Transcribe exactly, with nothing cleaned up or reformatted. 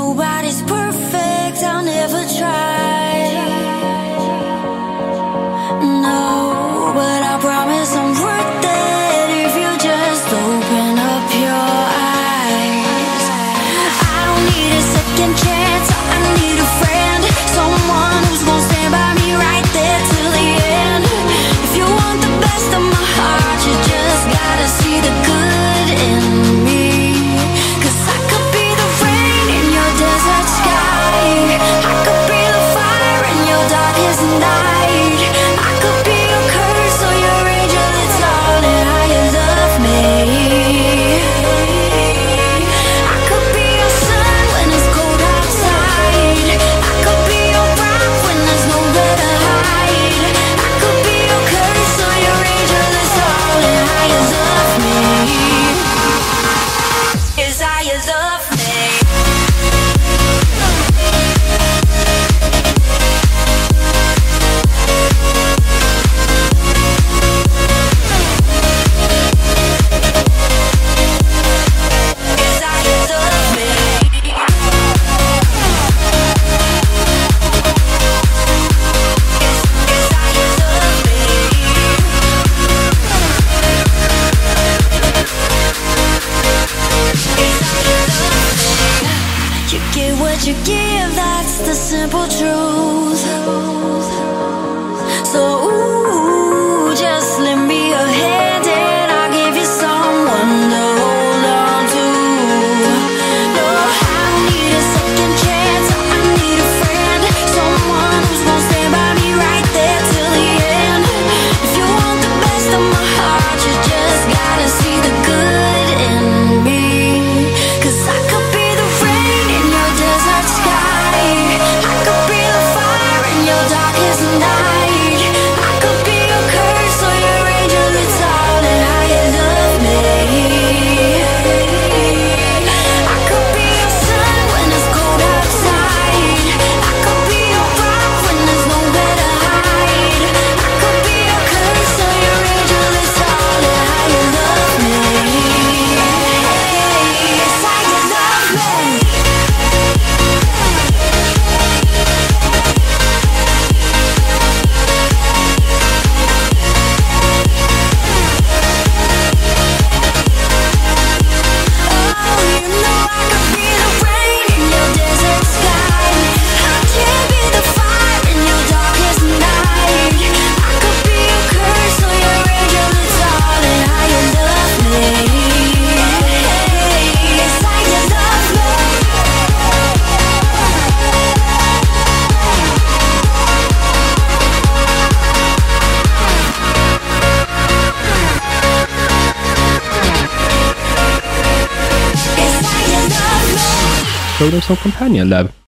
Nobody's perfect, I'll never try. No, but I promise I'm worth it if you just open up your eyes. I don't need a second chance, I need a friend, someone who's gonna stand by me right there till the end. If you want the best of my heart, you just gotta see the good in me. Cause I could be the rain in your desert sky, I could be the fire in your darkest night, I could be your curse or your angel, it's all in how you love me. I could be your sun when it's cold outside, I could be your rock when there's nowhere to hide, I could be your curse or your angel, it's all in how you love me. Is how you love me. You get what you give, that's the simple truth. So ooh, just lend me a hand and I'll give you someone to hold on to. No, I don't need a second chance, I need a friend, someone who's gonna stand by me right there till the end. If you want the best of my heart, you just gotta see the good in me. Cause I could be the rain in your desert sky, I could be the fire in your darkest night, I could be your curse or your angel, it's all in how you love me. I could be your sun when it's cold outside, I could be your rock when there's nowhere to hide, I could be your curse or your angel, it's all in how you love me. It's how you love me. Oh, you know I could be the rain in your desert sky, I can be the fire in your darkest night, I could be your curse or your angel, it's all in how you love me. It's how you love me. It's how you love me. Show them some companionlove.